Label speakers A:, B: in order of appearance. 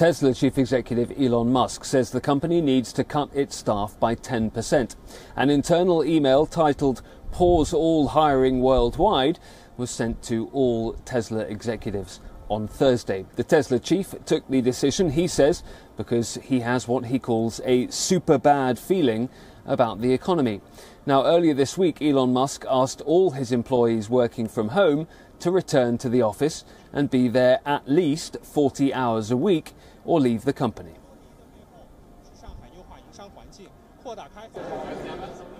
A: Tesla chief executive Elon Musk says the company needs to cut its staff by 10%. An internal email titled "Pause all hiring worldwide" was sent to all Tesla executives on Thursday. The Tesla chief took the decision, he says, because he has what he calls a super bad feeling about the economy. Now, earlier this week, Elon Musk asked all his employees working from home to return to the office and be there at least 40 hours a week or leave the company.